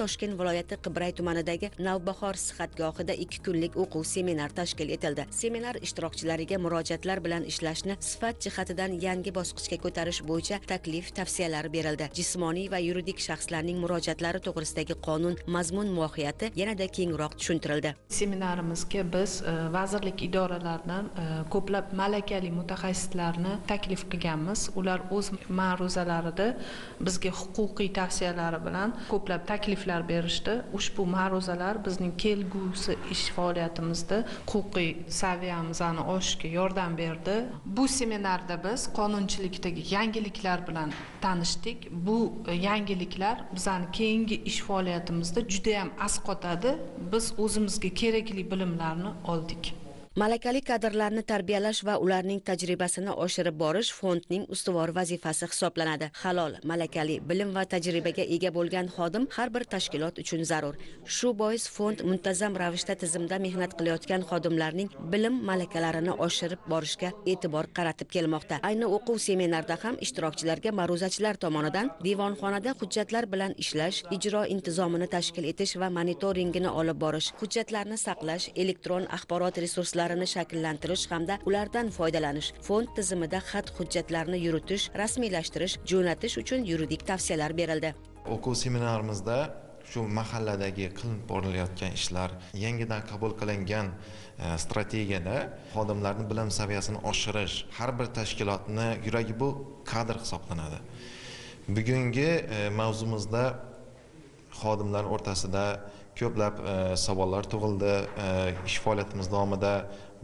Toshkent viloyati Qibray tumanidagi Navbahor sihatgohida 2 kunlik o'quv seminar tashkil etildi. Seminar ishtirokchilariga murojaatlar bilan ishlashni sifat jihatidan yangi bosqichga ko'tarish bo'yicha taklif, tavsiyalar berildi. Jismoniy va yuridik shaxslarning murojaatlari to'g'risidagi qonun mazmun mohiyati yanada kengroq tushuntirildi. Seminarimizga biz vazirlik idoralaridan ko'plab malakali mutaxassislarni taklif qilganmiz. Ular o'z ma'ruzalarida bizga huquqiy tavsiyalari bilan ko'plab takliflar berishdi. Ushbu ma'ruzalar bizning kelgusi ish faoliyatimizda huquqiy saviyamizni oshishga yordam berdi. Bu seminarda biz qonunchilikdagi yangiliklar bilan tanishdik. Bu yangiliklar bizning keyingi ish faoliyatimizda juda ham asqotadi. Biz o'zimizga kerakli bilimlarni oldik. Malakali kadrlarni tarbiyalash va ularning tajribasini oshirib borish fondning ustuvor vazifasi hisoblanadi. Halol, malakali, bilim va tajribaga ega bo'lgan xodim har bir tashkilot uchun zarur. Shu bois fond muntazam ravishda tizimda mehnat qilayotgan xodimlarning bilim malakalarini oshirib borishga e'tibor qaratib kelmoqda. Ayni o'quv seminarda ham ishtirokchilarga ma'ruzachilar tomonidan devonxonada hujjatlar bilan ishlash, ijro intizomini tashkil etish va monitoringini olib borish, hujjatlarni saqlash, elektron axborot resurslarini shakllantirish hamda ulardan foydalanish, fond tizimida xat hujjatlarni yuritish, rasmiylashtirish, jo'natish uchun yuridik tavsiyalar berildi. O'quv seminarimizda shu mahalladagi qilinib borilayotgan ishlar, yangidan qabul qilingan strategiyada xodimlarning bilim saviyasini oshirish, har bir tashkilotni yuragi bu kadr hisoblanadi. Bugungi mavzumizda xodimlar o'rtasida ko'plab savollar tug'ildi. Ish faoliyatimiz davomida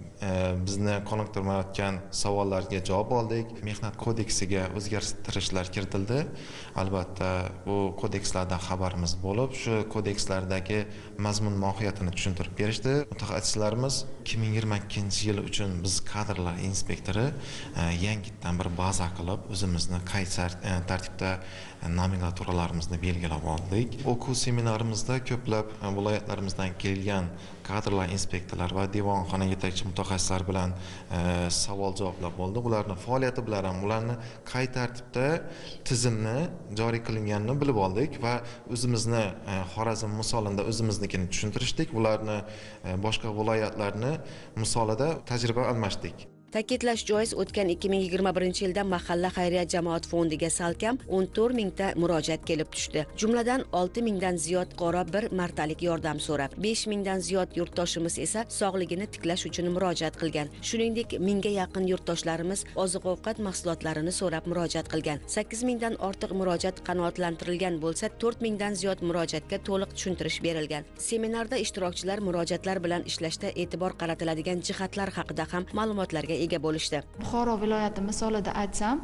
bizni qoniqtirmayotgan savollarga javob oldik. Mehnat kodeksiga o'zgartirishlar kiritildi. Albatta, bu kodekslardan xabarimiz bo'lib, shu kodekslardagi mazmun mohiyatini tushuntirib berishdi. Mutaxassislarimiz 2022-yil uchun biz kadrlar inspektori yangidan bir baza qilib, o'zimizni qaysi tartibda nomenklaturalarimizni belgilab oldik. O'quv seminarimizda ko'plab viloyatlarimizdan kelgan kadrlar inspektorlar va devonxona yetakchi mutaxassislar bilan savol-javoblar bo'ldi. Ularning faoliyati bilan ham ularni qay tartibda tizimni joriy qilinganini bilib oldik va o'zimizni Xorazm misolida o'zimiznikini tushuntirishdik. Ularni boshqa viloyatlarni misolida tajriba almashdik. Ta'kidlash joiz, o'tgan 2021-yilda mahalla xayriya jamoat fondiga salkam 14 mingta murojaat kelib tushdi. Jumladan 6 mingdan ziyod fuqaro bir martalik yordam so'rab, 5 mingdan ziyod yurtdoshimiz esa sog'ligini tiklash uchun murojaat qilgan. Shuningdek, mingga yaqin yurtdoshlarimiz oziq-ovqat mahsulotlarini so'rab murojaat qilgan. 8 mingdan ortiq murojaat qanoatlantirilgan bo'lsa, 4 mingdan ziyod murojaatga to'liq tushuntirish berilgan. Seminarda ishtirokchilar murojaatlar bilan ishlashda e'tibor qaratiladigan jihatlar haqida ham ma'lumotlarga ega bo'lishdi. Buxoro viloyati misolida aytsam,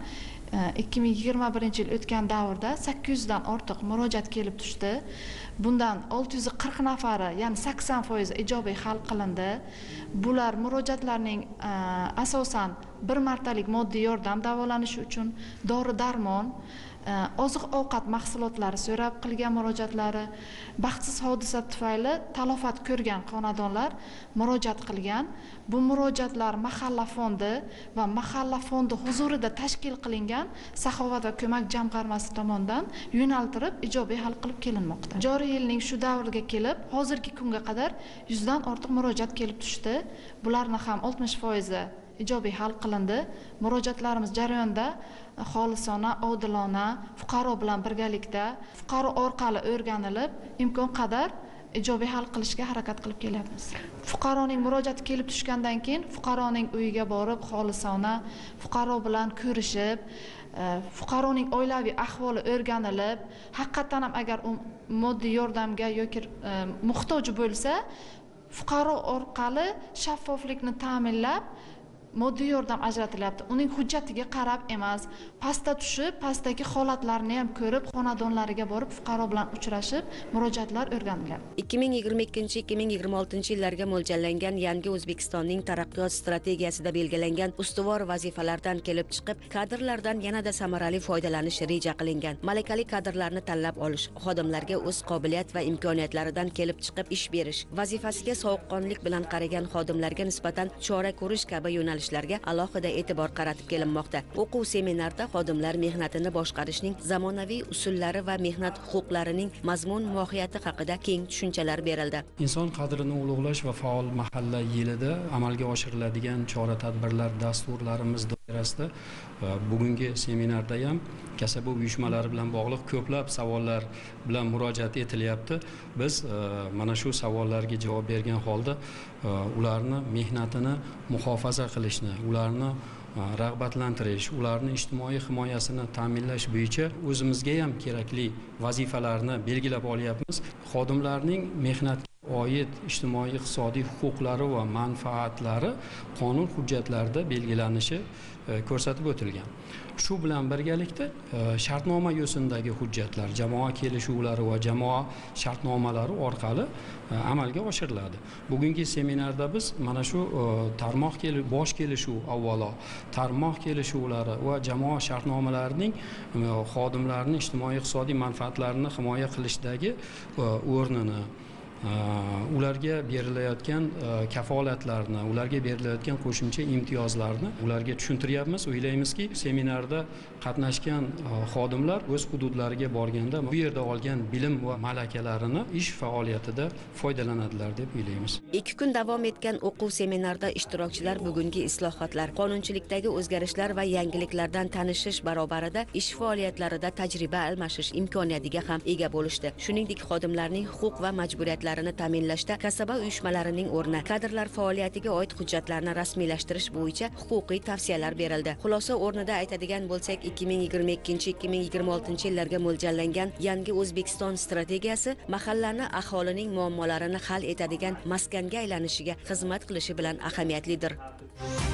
2021-yil o'tgan davrda 800 dan ortiq murojaat kelib tushdi. Bundan 640 nafari, ya'ni 80% ijobiy hal qilindi. Bular murojaatlarning asosan bir martalik moddiy yordam davolanishi uchun, dori-darmon, oziq-ovqat mahsulotlari so'rab qilgan murojaatlari, baxtsiz hodisa tufayli talofat ko'rgan xonadonlar murojaat qilgan. Bu murojaatlar mahalla fondi va mahalla fondi huzurida tashkil qilingan saxovat va ko'mak jamg'armasi tomonidan yo'naltirib ijobiy hal qilib kelinmoqda. Joriy yilning shu davriga kelib, hozirgi kunga qadar 100 dan ortiq murojaat kelib tushdi. Bularning ham 60% ijobiy hal qilindi. Murojaatlarimiz jarayonida xolisona, odilona, fuqaro bilan birgalikda, fuqaro orqali o'rganilib, imkon qadar ijobiy hal qilishga harakat qilib kelyapmiz. Fuqaroning murojaati kelib tushgandan keyin fuqaroning uyiga borib, xolisona, fuqaro bilan ko'rishib, fuqaroning oilaviy ahvoli o'rganilib, haqiqatan ham agar u moddiy yordamga yoki muhtoj bo'lsa, fuqaro orqali shaffoflikni ta'minlab moddiy yordam ajratilyapti. Uning hujjatiga qarab emas, pastda tushib, pastdagi holatlarni ham ko'rib, xonadonlariga borib, fuqaro bilan uchrashib, murojaatlar o'rganilyapti. 2022-2026-yillarga mo'ljallangan yangi O'zbekistonning taraqqiyot strategiyasida belgilangan ustuvor vazifalardan kelib chiqib, kadrlardan yanada samarali foydalanish reja qilingan. Malakali kadrlarni tanlab olish, xodimlarga o'z qobiliyat va imkoniyatlaridan kelib chiqib ish berish, vazifasiga sovuqqonlik bilan qaragan xodimlarga nisbatan chora ko'rish kabi yo'nalishlar yo'nalishlarga alohida e'tibor qaratib kelinmoqda. O'quv seminarida xodimlar mehnatini boshqarishning zamonaviy usullari va mehnat huquqlarining mazmun mohiyati haqida keng tushunchalar berildi. Inson qadrini ulug'lash va faol mahalla yilida amalga oshiriladigan chora-tadbirlar dasturlarimiz doirasida bugungi seminarda ham kasaba uyushmalari bilan bog'liq ko'plab savollar bilan murojaat etilyapti. Biz mana shu savollarga javob bergan holda ularni mehnatini muhofaza qilishni, ularni rag'batlantirish, ularni ijtimoiy himoyasini ta'minlash bo'yicha o'zimizga ham kerakli vazifalarni belgilab olyapmiz. Xodimlarning mehnatga oid ijtimoiy iqtisodiy huquqlari va manfaatlari qonun hujjatlarida belgilanishi ko'rsatib o'tilgan. Shu bilan birgalikda shartnoma yo'sinidagi hujjatlar, jamoa kelishuvlari va jamoa shartnomalari orqali amalga oshiriladi. Bugungi seminarda biz mana shu bosh kelishuv, avvalo tarmoq kelishuvlari va jamoa shartnomalarining xodimlarning ijtimoiy iqtisodiy manfaatlarini himoya qilishdagi o'rnini, ularga berilayotgan kafolatlarni, ularga berilayotgan qo'shimcha imtiyozlarni ularga tushuntiryapmiz. O'ylaymizki, seminarda qatnashgan xodimlar o'z hududlariga borganda bu yerda olgan bilim va malakalarini ish faoliyatida foydalanadilar deb o'ylaymiz. 2 kun davom etgan o'quv seminarida ishtirokchilar bugungi islohotlar, qonunchilikdagi o'zgarishlar va yangiliklardan tanishish barobarida ish faoliyatlarida tajriba almashish imkoniyatiga ham ega bo'lishdi. Shuningdek, xodimlarning huquq va majburiyatlari ta'minlashda kasaba uyushmalarining o'rni, kadrlar faoliyatiga oid hujjatlarni rasmiylashtirish bo'yicha huquqiy tavsiyalar berildi. Xulosa o'rnida aytadigan bo'lsak, 2022-2026 yillarga mo'ljallangan yangi O'zbekiston strategiyasi mahallani aholining muammolarini hal etadigan maskanga aylanishiga xizmat qilishi bilan ahamiyatlidir.